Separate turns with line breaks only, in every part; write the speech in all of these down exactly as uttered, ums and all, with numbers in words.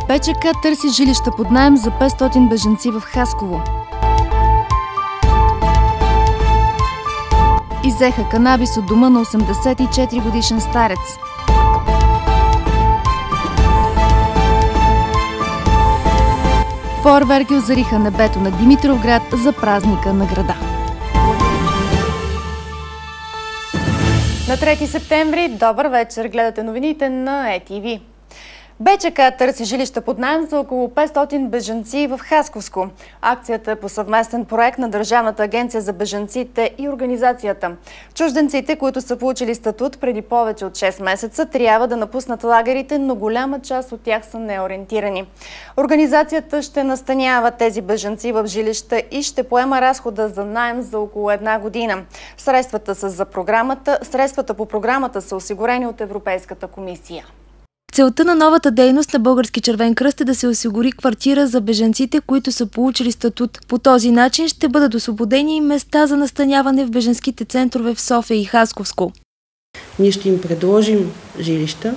ПЧК търси жилища под наем за петстотин бежанци в Хасково. Иззеха канабис от дома на осемдесет и четири годишен старец. Фойерверки озариха небето на Димитровград за празника на града. На трети септември, добър вечер, гледате новините на Е Ти Ви. БЧК търси жилища под наем за около петстотин бежанци в Хасковско. Акцията е по съвместен проект на Държавната агенция за бежанците и организацията. Чужденците, които са получили статут преди повече от шест месеца, трябва да напуснат лагерите, но голяма част от тях са неориентирани. Организацията ще настанява тези бежанци в жилища и ще поема разхода за наем за около една година. Средствата са за програмата, средствата по програмата са осигурени от Европейската комисия.
Целта на новата дейност на Български червен кръст е да се осигури квартира за бежанците, които са получили статут. По този начин ще бъдат освободени места за настаняване в бежанските центрове в София и Хасковско.
Ние ще им предложим жилища.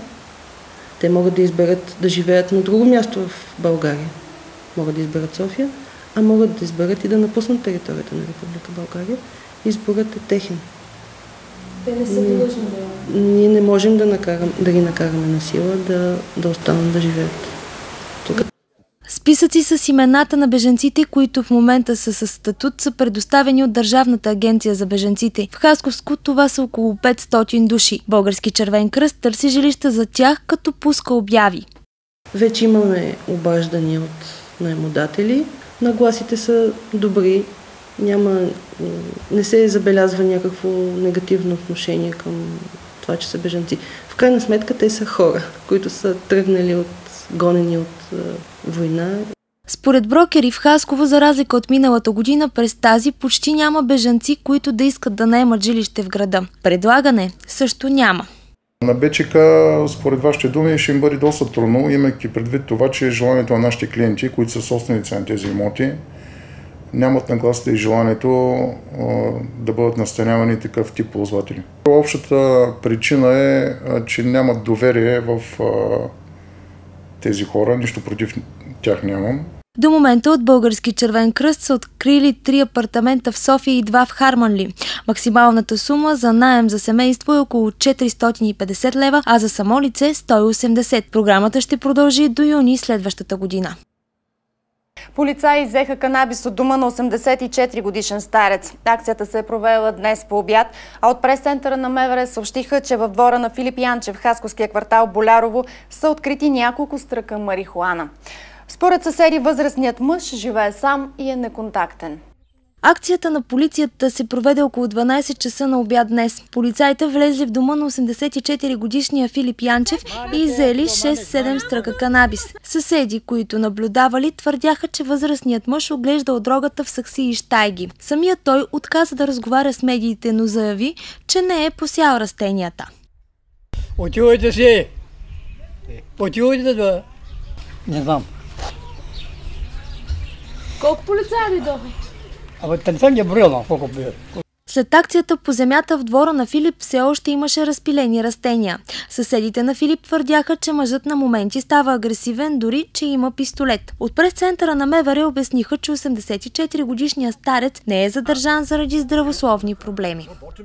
Те могат да изберат да живеят на друго място в България. Могат да изберат София, а могат да изберат и да напуснат територията на Република България. Изборът е техен.
Те не са длъжни да...
Ние не можем да, накарам, да ги накараме на сила да, да останат да живеят тук.
Списъци с имената на бежанците, които в момента са със статут, са предоставени от Държавната агенция за бежанците. В Хасковско това са около петстотин души. Български червен кръст търси жилища за тях, като пуска обяви.
Вече имаме обаждания от наемодатели. Нагласите са добри. Няма, не се забелязва някакво негативно отношение към това, че са бежанци. В крайна сметка те са хора, които са тръгнали от гонени от е, война.
Според брокери в Хасково, за разлика от миналата година, през тази почти няма бежанци, които да искат да наемат жилище в града. Предлагане също няма.
На БЧК, според вашите думи, ще им бъде доста трудно, имайки предвид това, че желанието на нашите клиенти, които са собственици на тези имоти, нямат нагласата и желанието а, да бъдат настанявани такъв тип ползватели. Общата причина е, а, че нямат доверие в а, тези хора, нищо против тях нямам.
До момента от Български червен кръст са открили три апартамента в София и два в Харманли. Максималната сума за наем за семейство е около четиристотин и петдесет лева, а за само лице сто и осемдесет. Програмата ще продължи до юни следващата година.
Полицаи иззеха канабис от дома на осемдесет и четири годишен старец. Акцията се е провела днес по обяд, а от прес-центъра на МВР съобщиха, че в двора на Филип Янчев в Хасковския квартал Болярово са открити няколко стръка марихуана. Според съседи, възрастният мъж живее сам и е неконтактен.
Акцията на полицията се проведе около дванадесет часа на обяд днес. Полицаите влезли в дома на осемдесет и четири годишния Филип Янчев и иззели шест-седем стръка канабис. Съседи, които наблюдавали, твърдяха, че възрастният мъж оглеждал дрогата в сакси и щайги. Самият той отказа да разговаря с медиите, но заяви, че не е посял растенията.
Отивайте си! Отивайте да... Не знам.
Колко полицаи дойдоха?
Абе, те не съм ги броил, колко бият.
След акцията по земята в двора на Филип все още имаше разпилени растения. Съседите на Филип твърдяха, че мъжът на моменти става агресивен, дори че има пистолет. От прес-центъра на МВР обясниха, че осемдесет и четири годишният старец не е задържан заради здравословни проблеми.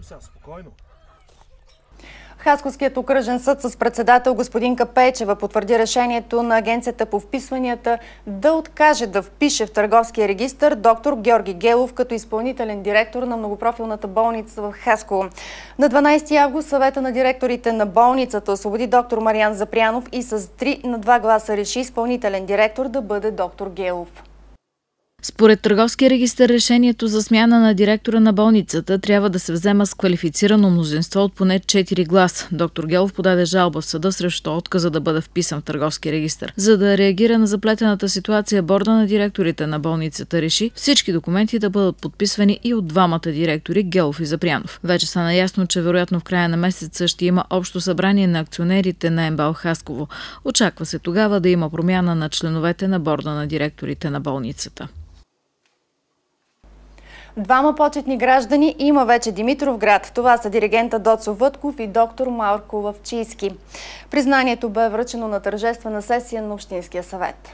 Хасковският окръжен съд с председател господин Капейчева потвърди решението на Агенцията по вписванията да откаже да впише в търговския регистър доктор Георги Гелов като изпълнителен директор на многопрофилната болница в Хасково. На дванадесети август съвета на директорите на болницата освободи доктор Мариан Запрянов и с три на два гласа реши изпълнителен директор да бъде доктор Гелов.
Според Търговския регистър решението за смяна на директора на болницата трябва да се взема с квалифицирано мнозинство от поне четири гласа. Доктор Гелов подаде жалба в съда срещу отказа да бъде вписан в Търговския регистър. За да реагира на заплетената ситуация, борда на директорите на болницата реши всички документи да бъдат подписвани и от двамата директори Гелов и Запрянов. Вече стана ясно, че вероятно в края на месеца ще има общо събрание на акционерите на МБАЛ Хасково. Очаква се тогава да има промяна на членовете на борда на директорите на болницата.
Двама почетни граждани има вече Димитровград. Това са диригента Доцо Вътков и доктор Марко Лъвчийски. Признанието бе връчено на тържествена сесия на Общинския съвет.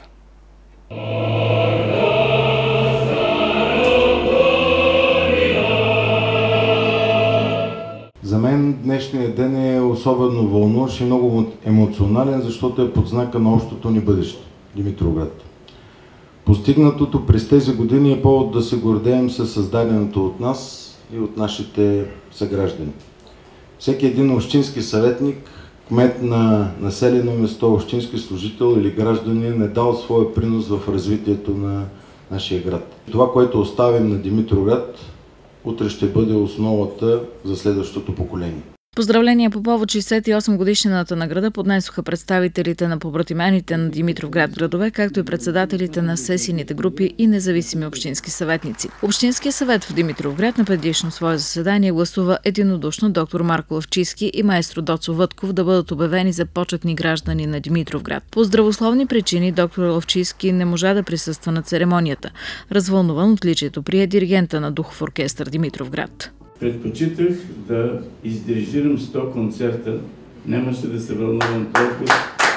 За мен днешният ден е особено вълнуващ и много емоционален, защото е под знака на общото ни бъдеще – Димитровград. Постигнатото през тези години е повод да се гордеем със създаденото от нас и от нашите съграждани. Всеки един общински съветник, кмет на населено место, общински служител или гражданин е дал своя принос в развитието на нашия град. Това, което оставим на Димитровград, утре ще бъде основата за следващото поколение.
Поздравления по повод шейсет и осем годишнината на града поднесоха представителите на побратимените на Димитровград градове, както и председателите на сесийните групи и независими общински съветници. Общинския съвет в Димитровград на предишно свое заседание гласува единодушно доктор Марко Лъвчийски и маестро Доцо Вътков да бъдат обявени за почетни граждани на Димитровград. По здравословни причини доктор Лъвчийски не можа да присъства на церемонията. Развълнуван отличието прие диригента на Духов оркестър Димитровград.
Предпочитах да издирижирам сто концерта. Нямаше да се вълнувам толкова.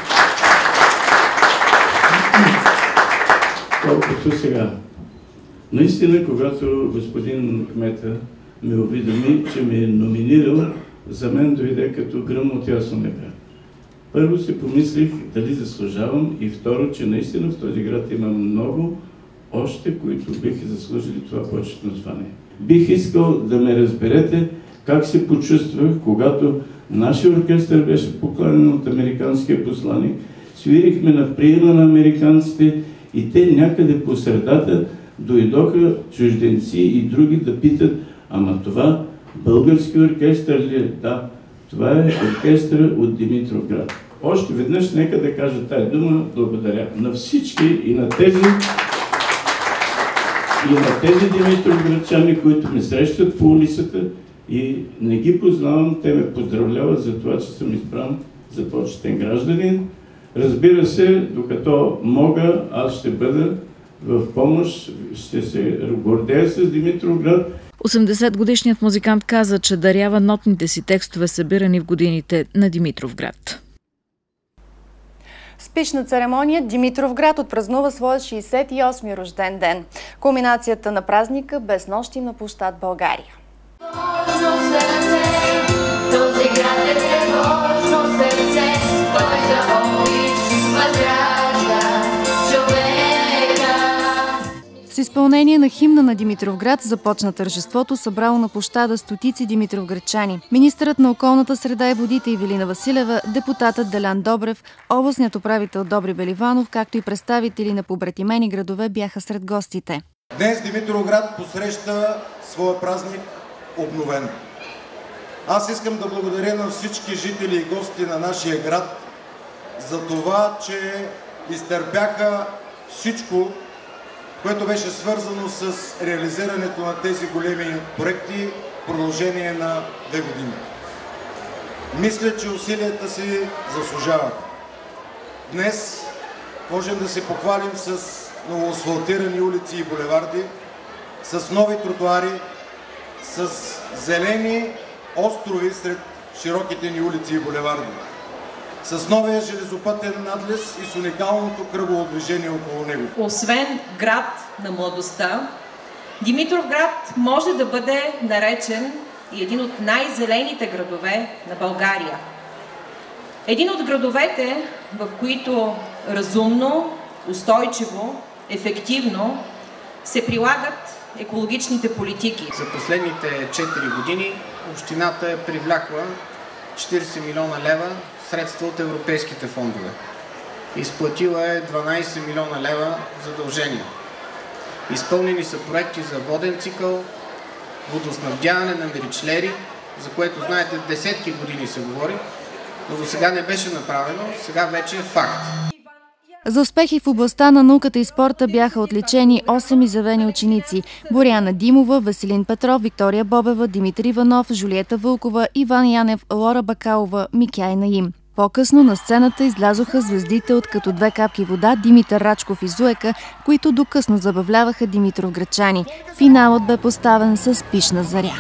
Колкото сега. Наистина, когато господин кмета ме уведоми, че ме е номинирал, за мен дойде като гръм от ясно небе. Първо си помислих дали заслужавам и второ, че наистина в този град има много още, които биха заслужили това почетно звание. Бих искал да ме разберете как се почувствах, когато нашия оркестър беше поканен от американския посланик. Свирихме на приема на американците и те някъде по средата дойдоха чужденци и други да питат: ама това български оркестър ли е? Да, това е оркестър от Димитровград. Още веднъж нека да кажа тая дума: благодаря на всички и на тези И на тези димитровградчани, които ме срещат по улицата и не ги познавам, те ме поздравляват за това, че съм избран за почетен гражданин. Разбира се, докато мога, аз ще бъда в помощ, ще се гордея с Димитровград.
осемдесетгодишният музикант каза, че дарява нотните си текстове, събирани в годините на Димитровград.
С пишна церемония Димитровград отпразнува своя шейсет и осми рожден ден. Кулминацията на празника бе с нощи на площад България. С изпълнение на химна на Димитровград започна тържеството, събрало на площада стотици димитровградчани. Министърът на околната среда и водите Ивелина Василева, депутатът Делян Добрев, областният управител Добри Беливанов, както и представители на побратимени градове бяха сред гостите.
Днес Димитровград посреща своя празник обновен. Аз искам да благодаря на всички жители и гости на нашия град за това, че изтърпяха всичко, което беше свързано с реализирането на тези големи проекти в продължение на две години. Мисля, че усилията си заслужават. Днес можем да се похвалим с новоасфалтирани улици и булеварди, с нови тротуари, с зелени острови сред широките ни улици и булеварди, с новия железопътен надлез и с уникалното кръгово движение около него.
Освен град на младостта, Димитровград може да бъде наречен и един от най-зелените градове на България. Един от градовете, в които разумно, устойчиво, ефективно се прилагат екологичните политики.
За последните четири години общината е привлякла четирийсет милиона лева средства от европейските фондове. Изплатила е дванайсет милиона лева задължения. Изпълнени са проекти за воден цикъл, водоснабдяване на Меричлери, за което, знаете, десетки години се говори, но до сега не беше направено, сега вече е факт.
За успехи в областта на науката и спорта бяха отличени осем изявени ученици – Боряна Димова, Веселин Петров, Виктория Бобева, Димитър Иванов, Жулиета Вълкова, Иван Янев, Лора Бакалова, Микяй Наим. По-късно на сцената излязоха звездите от "Като две капки вода" Димитър Рачков и Зуека, които докъсно забавляваха димитровградчани. Финалът бе поставен с "Пишна заря".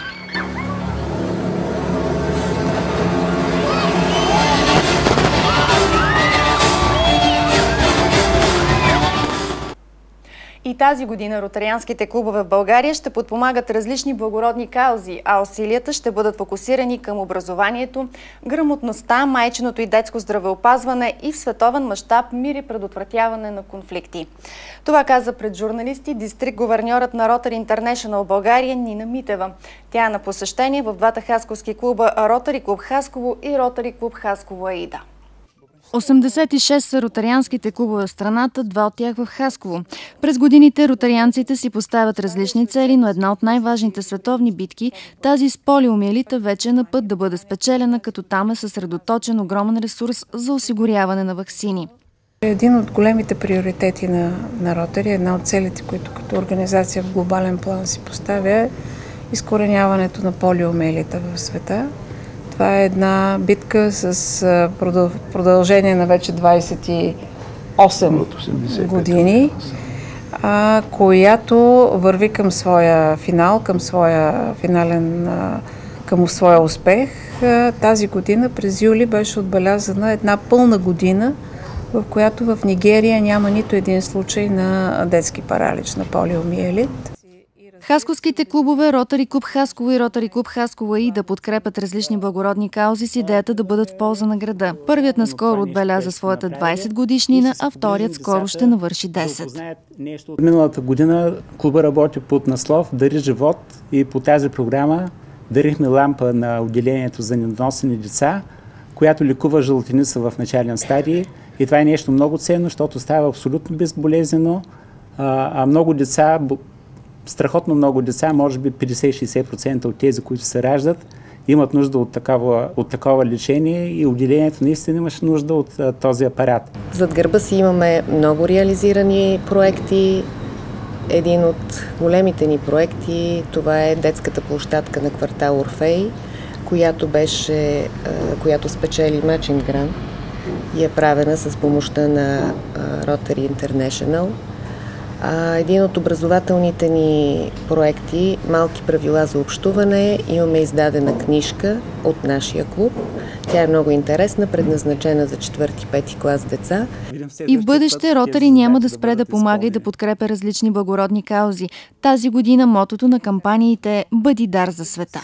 И тази година ротарианските клубове в България ще подпомагат различни благородни каузи, а усилията ще бъдат фокусирани към образованието, грамотността, майчиното и детско здравеопазване и в световен мащаб мир и предотвратяване на конфликти. Това каза пред журналисти дистрикт гуверньорът на Rotary International България Нина Митева. Тя е на посещение в двата хасковски клуба Ротари клуб Хасково и Ротари клуб Хасково Аида. осемдесет и шест са ротарианските клубове в страната, два от тях в Хасково. През годините ротарианците си поставят различни цели, но една от най-важните световни битки, тази с полиомиелита, вече е на път да бъде спечелена, като там е съсредоточен огромен ресурс за осигуряване на ваксини.
Един от големите приоритети на, на Ротари, една от целите, които като организация в глобален план си поставя, е изкореняването на полиомиелита в света. Това е една битка с продължение на вече двадесет и осем години, която върви към своя финал, към своя финален, към своя успех. Тази година през юли беше отбелязана една пълна година, в която в Нигерия няма нито един случай на детски паралич, на полиомиелит.
Хасковските клубове Ротари клуб Хасково и Ротари клуб Хасково Аида подкрепят различни благородни каузи с идеята да бъдат в полза на града. Първият наскоро отбеляза своята двадесет годишнина, а вторият скоро ще навърши десет.
Миналата година клуба работи под наслов "Дари живот" и по тази програма дарихме лампа на отделението за недоносени деца, която лекува жълтеница в начален стадий. И това е нещо много ценно, защото става абсолютно безболезнено, а много деца, страхотно много деца, може би петдесет до шейсет процента от тези, които се раждат, имат нужда от такова, от такова лечение и отделението наистина имаше нужда от а, този апарат.
Зад гърба си имаме много реализирани проекти. Един от големите ни проекти, това е детската площадка на квартал Орфей, която беше, а, която спечели Matching Grant и е правена с помощта на а, Rotary International. Един от образователните ни проекти, "Малки правила за общуване", имаме издадена книжка от нашия клуб. Тя е много интересна, предназначена за четвърти-пети клас деца.
И в бъдеще Ротари няма да спре да помага и да подкрепя различни благородни каузи. Тази година мотото на кампаниите е "Бъди дар за света".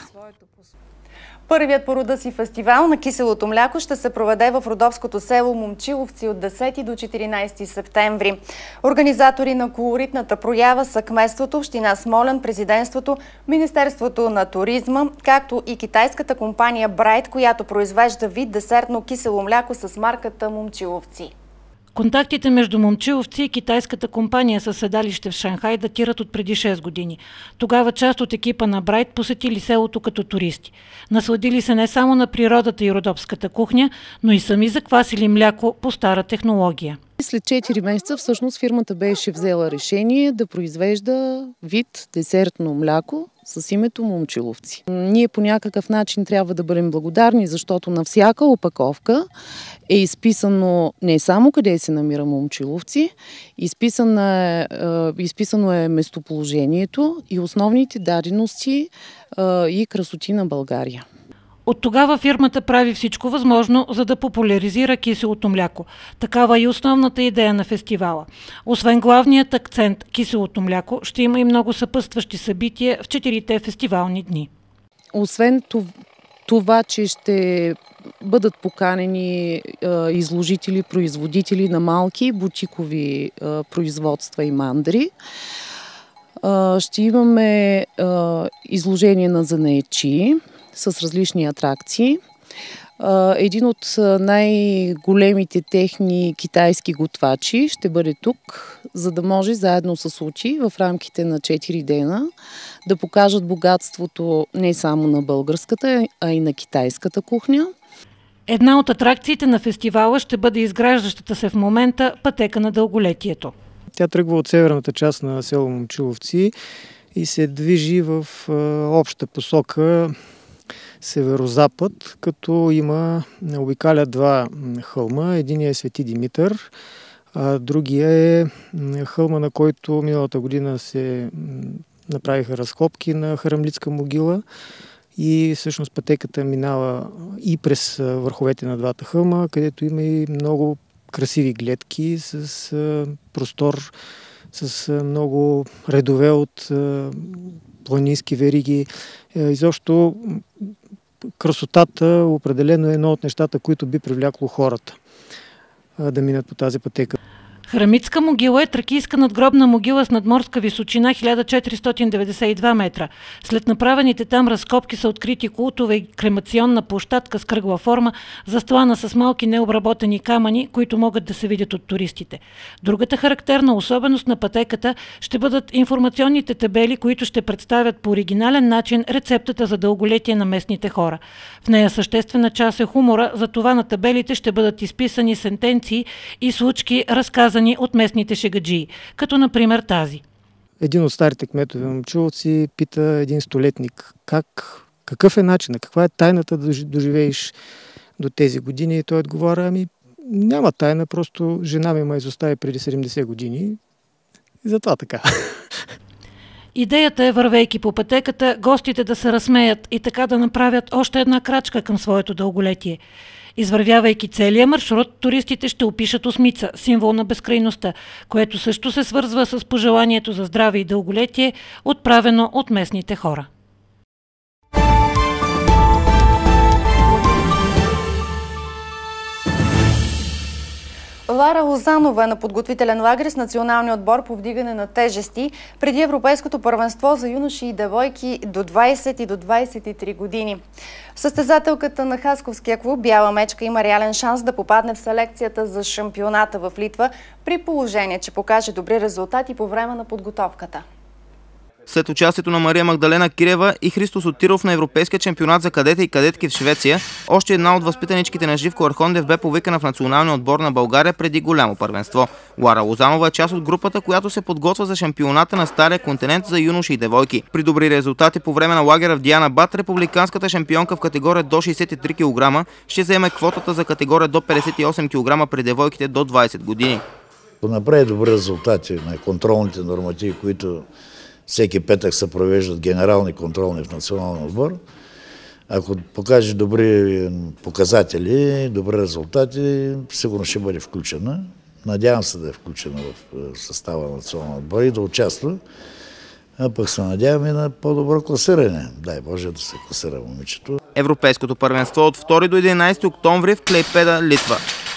Първият по рода си фестивал на киселото мляко ще се проведе в родопското село Момчиловци от десети до четиринадесети септември. Организатори на колоритната проява са кметството, община Смолян, президентството, Министерството на туризма, както и китайската компания Брайт, която произвежда вид десертно кисело мляко с марката Момчиловци.
Контактите между Момчиловци и китайската компания със седалище в Шанхай датират от преди шест години. Тогава част от екипа на Брайт посетили селото като туристи. Насладили се не само на природата и родопската кухня, но и сами заквасили мляко по стара технология.
След четири месеца всъщност фирмата беше взела решение да произвежда вид десертно мляко с името Момчиловци. Ние по някакъв начин трябва да бъдем благодарни, защото на всяка опаковка е изписано не само къде се намира Момчиловци, изписано е, изписано е местоположението и основните дадености и красоти на България.
От тогава фирмата прави всичко възможно, за да популяризира киселото мляко. Такава е и основната идея на фестивала. Освен главният акцент киселото мляко, ще има и много съпътстващи събития в четирите фестивални дни.
Освен това, че ще бъдат поканени изложители, производители на малки бутикови производства и мандри, ще имаме изложение на занаятчии с различни атракции. Един от най-големите техни китайски готвачи ще бъде тук, за да може заедно с учи в рамките на четири дена да покажат богатството не само на българската, а и на китайската кухня.
Една от атракциите на фестивала ще бъде изграждащата се в момента пътека на дълголетието.
Тя тръгва от северната част на село Момчиловци и се движи в обща посока северозапад, като има, обикаля два хълма. Единият е Свети Димитър, а другия е хълма, на който миналата година се направиха разкопки на Харамлитска могила и всъщност пътеката минава и през върховете на двата хълма, където има и много красиви гледки с простор, с много редове от планински вериги. Изобщо красотата определено е едно от нещата, които би привлякло хората да минат по тази пътека.
Харамитска могила е тракийска надгробна могила с надморска височина хиляда четиристотин деветдесет и два метра. След направените там разкопки са открити култова и кремационна площадка с кръгла форма, застлана с малки необработени камъни, които могат да се видят от туристите. Другата характерна особеност на пътеката ще бъдат информационните табели, които ще представят по оригинален начин рецептата за дълголетие на местните хора. В нея съществена част е хумора, затова на табелите ще бъдат изписани сентенции и случки, разказани от местните шегаджии, като например тази.
Един от старите кметове на Момчиловци пита един столетник как, какъв е начинът, каква е тайната да доживееш до тези години, и той отговаря: ами няма тайна, просто жена ми ме изостави преди седемдесет години и затова така.
Идеята е, вървейки по пътеката, гостите да се разсмеят и така да направят още една крачка към своето дълголетие. Извървявайки целия маршрут, туристите ще опишат осмица, символ на безкрайността, което също се свързва с пожеланието за здраве и дълголетие, отправено от местните хора.
Лара Лозанова е на подготвителен лагер с националния отбор по вдигане на тежести преди Европейското първенство за юноши и девойки до двайсет и до двайсет и три години. Състезателката на Хасковския клуб Бяла мечка има реален шанс да попадне в селекцията за шампионата в Литва, при положение, че покаже добри резултати по време на подготовката.
След участието на Мария Магдалена Кирева и Христо Сотиров на Европейския чемпионат за кадети и кадетки в Швеция, още една от възпитаничките на Живко Архондев бе повикана в националния отбор на България преди голямо първенство. Лара Лозанова е част от групата, която се подготвя за шампионата на Стария континент за юноши и девойки. При добри резултати по време на лагера в Дианабад, републиканската шампионка в категория до шейсет и три килограма ще заеме квотата за категория до петдесет и осем килограма при девойките до двайсет години.
Направи добри резултати на контролните нормативи, които всеки петък се провеждат генерални контролни в националния отбор. Ако покаже добри показатели, добри резултати, сигурно ще бъде включена. Надявам се да е включена в състава на националния отбор и да участва. А пък се надяваме на по-добро класиране. Дай Боже да се класира момичето.
Европейското първенство от втори до единайсети октомври в Клейпеда, Литва.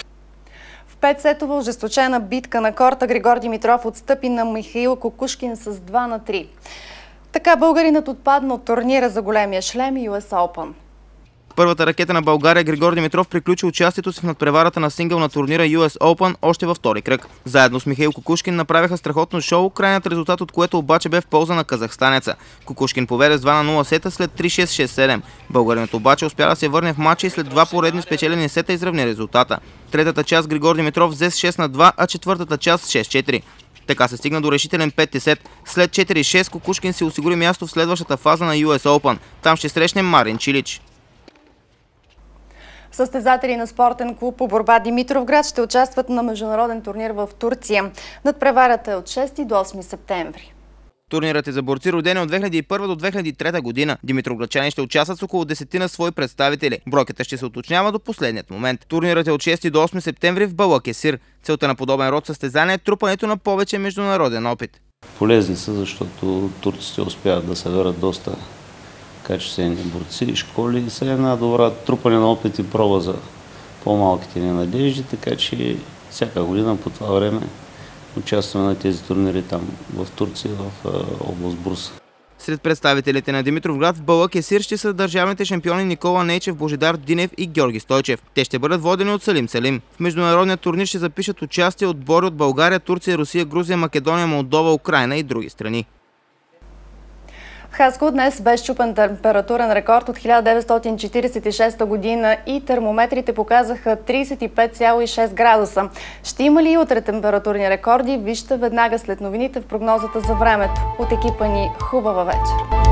Петсетова ожесточена битка на корта Григор Димитров отстъпи на Михаил Кукушкин с два на три. Така българинът отпадна от турнира за големия шлем Ю Ес Open.
Първата ракета на България Григор Димитров приключи участието си в надпреварата на сингъл на турнира Ю Ес Open още във втори кръг. Заедно с Михаил Кукушкин направиха страхотно шоу, крайният резултат от което обаче бе в полза на казахстанеца. Кукушкин поведе с два на нула сета след три шест шест седем. Българинът обаче успя да се върне в матча и след два поредни спечелени сета изравни резултата. Третата част Григор Димитров взе с шест на два, а четвъртата част с шест четири. Така се стигна до решителен пети сет. След четири шест Кукушкин си осигури място в следващата фаза на Ю Ес Open. Там ще срещне Марин Чилич.
Състезатели на спортен клуб по борба Димитровград ще участват на международен турнир в Турция. Надпреварата е от шести до осми септември.
Турнирът е за борци, родени от две хиляди и първа до две хиляди и трета година. Димитровградчани ще участват с около десетина свои представители. Бройката ще се уточнява до последният момент. Турнирът е от шести до осми септември в Балакесир. Целта на подобен род състезание е трупането на повече международен опит.
Полезни са, защото турците успяват да съберат доста качествени борци, школи и са една добра трупане на опит и проба за по-малките ни надежди, така че всяка година по това време участваме на тези турнири там в Турция, в област Бурса.
Сред представителите на Димитровград в Балакесир ще са държавните шампиони Никола Нейчев, Божидар Динев и Георги Стойчев. Те ще бъдат водени от Салим Салим. В международния турнир ще запишат участие отбори от България, Турция, Русия, Грузия, Македония, Молдова, Украйна и други страни.
В Хасково днес бе счупен температурен рекорд от хиляда деветстотин четиридесет и шеста година и термометрите показаха тридесет и пет цяло и шест градуса. Ще има ли и утре температурни рекорди? Вижте веднага след новините в прогнозата за времето. От екипа ни хубава вечер!